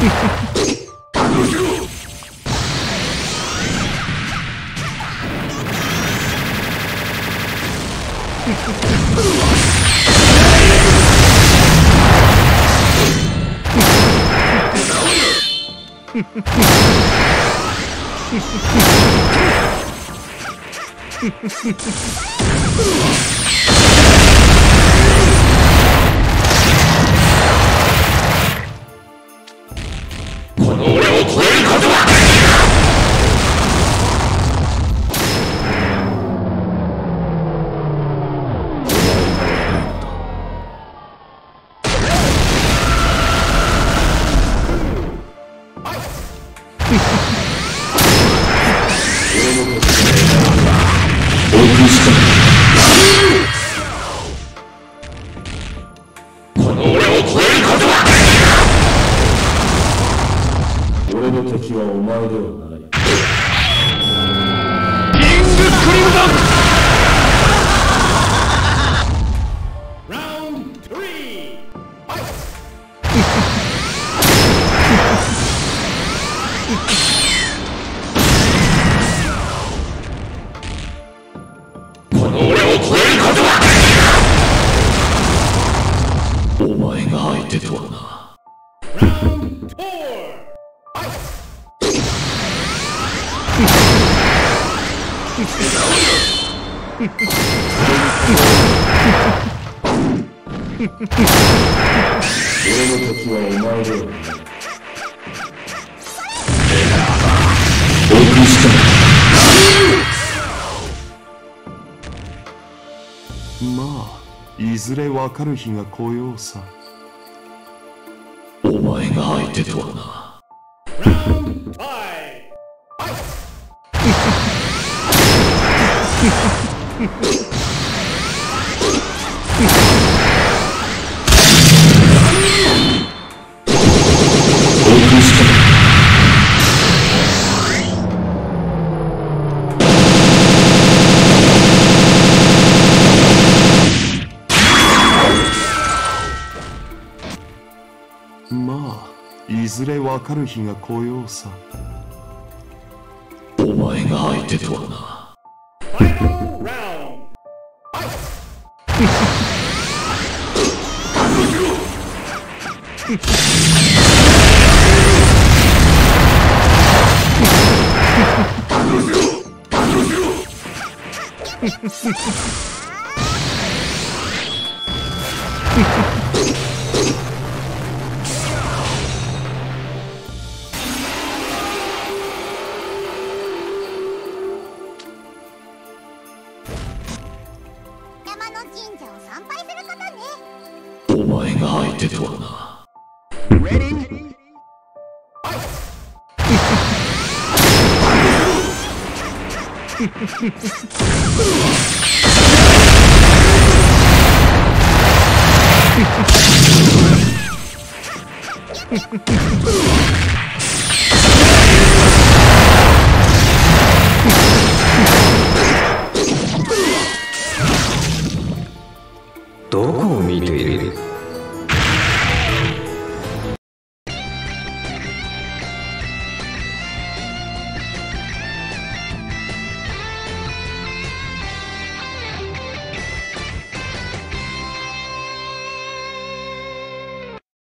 この俺を超えることは俺の敵はお前ではない。 キングクリムゾンラウンド3この俺を超えることはお前が相手とはな。ラウンド4 俺の敵はお前ではない。お送りしたまあいずれわかる日が来ようさ。 お前が相手とはな。 まあいずれわかる日が来ようさ。 お前が相手とはな。 山の神社を参拝することね。 お前が相手とはな。